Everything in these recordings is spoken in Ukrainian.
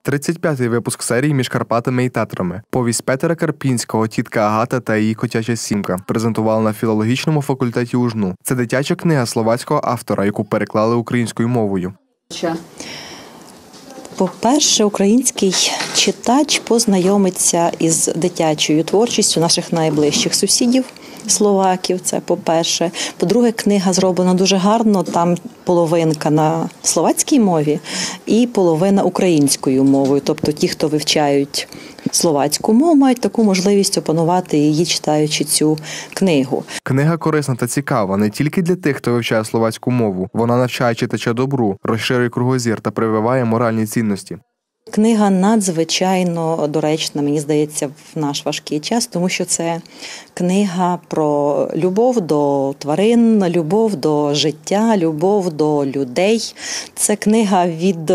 35-й випуск серії «Між Карпатами і Татрами». Повість Петера Карпінського «Тітка Агата та її котяча сімка» презентували на філологічному факультеті УЖНУ. Це дитяча книга словацького автора, яку переклали українською мовою. По-перше, український читач познайомиться із дитячою творчістю наших найближчих сусідів, словаків, це по-перше. По-друге, книга зроблена дуже гарно, там половинка на словацькій мові і половина українською мовою. Тобто ті, хто вивчають словацьку мову, мають таку можливість опанувати її, читаючи цю книгу. Книга корисна та цікава не тільки для тих, хто вивчає словацьку мову. Вона навчає читача добру, розширює кругозір та прививає моральні цінності. Книга надзвичайно доречна, мені здається, в наш важкий час, тому що це книга про любов до тварин, любов до життя, любов до людей. Це книга від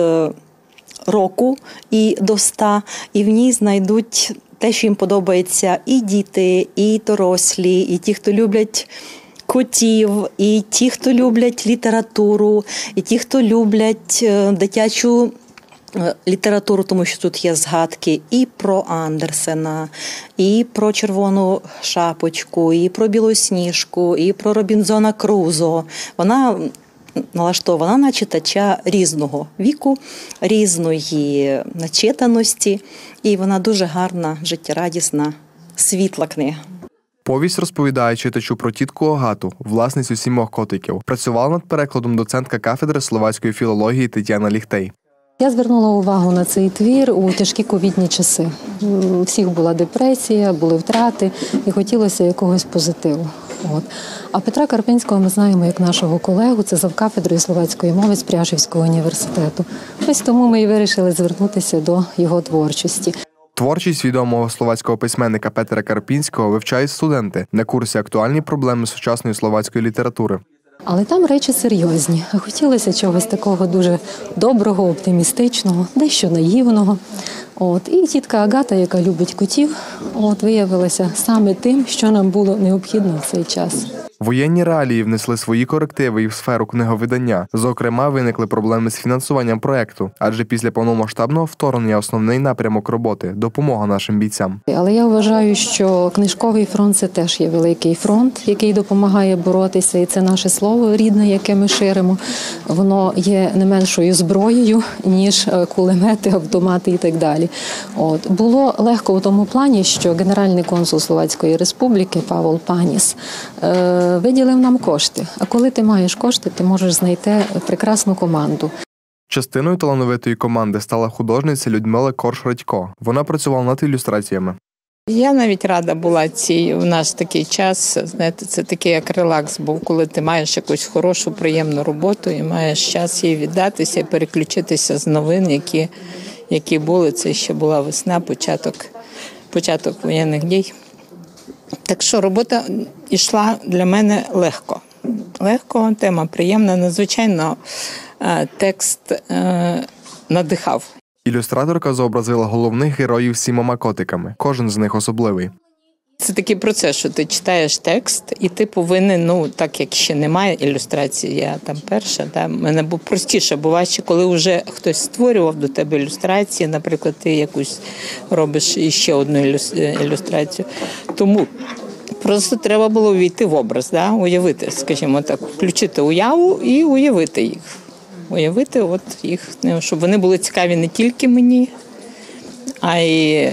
року і до 100, і в ній знайдуть те, що їм подобається і діти, і дорослі, і ті, хто люблять котів, і ті, хто люблять літературу, і ті, хто люблять дитячу літературу, тому що тут є згадки і про Андерсена, і про Червону шапочку, і про Білосніжку, і про Робінзона Крузо. Вона налаштована на читача різного віку, різної начитаності, і вона дуже гарна, життєрадісна, світла книга. Повість розповідає читачу про тітку Агату, власницю 7 котиків. Працювала над перекладом доцентка кафедри словацької філології Тетяна Ліхтей. Я звернула увагу на цей твір у тяжкі ковідні часи. У всіх була депресія, були втрати і хотілося якогось позитиву. А Петра Карпінського ми знаємо як нашого колегу, це завкафедрою словацької мови з Пряшівського університету. Ось тому ми і вирішили звернутися до його творчості. Творчість відомого словацького письменника Петера Карпінського вивчають студенти на курсі «Актуальні проблеми сучасної словацької літератури». Але там речі серйозні. Хотілося чогось такого дуже доброго, оптимістичного, дещо наївного. І тітка Агата, яка любить котів, виявилася саме тим, що нам було необхідно в цей час. Воєнні реалії внесли свої корективи і в сферу книговидання. Зокрема, виникли проблеми з фінансуванням проєкту, адже після повномасштабного вторгнення основний напрямок роботи – допомога нашим бійцям. Але я вважаю, що книжковий фронт – це теж є великий фронт, який допомагає боротися, і це наше слово рідне, яке ми ширимо. Воно є не меншою зброєю, ніж кулемети, автомати і так далі. Було легко в тому плані, що генеральний консул Словацької Республіки Павол Паніс виділив нам кошти. А коли ти маєш кошти, ти можеш знайти прекрасну команду. Частиною талановитої команди стала художниця Людмила Корж-Радько. Вона працювала над ілюстраціями. Я навіть рада була у нас такий час, знаєте, це такий як релакс був, коли ти маєш якусь хорошу, приємну роботу і маєш час їй віддатися і переключитися з новин, які були. Це ще була весна, початок воєнних дій. Так що робота йшла для мене легко. Легко, тема приємна, надзвичайно текст надихав. Ілюстраторка зобразила головних героїв 7 котиками. Кожен з них особливий. Це такий процес, що ти читаєш текст, і ти повинен, так як ще немає ілюстрації, я там перша, в мене було простіше, бо важче, коли вже хтось створював до тебе ілюстрації, наприклад, ти якусь робиш іще одну ілюстрацію. Тому просто треба було увійти в образ, уявити, скажімо так, включити уяву і уявити їх. Уявити їх, щоб вони були цікаві не тільки мені, а й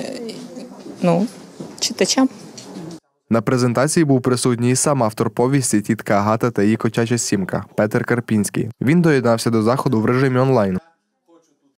читачам. На презентації був присутній і сам автор повісті «Тітка Агата та її котяча сімка» Петер Карпінський. Він доєднався до заходу в режимі онлайн.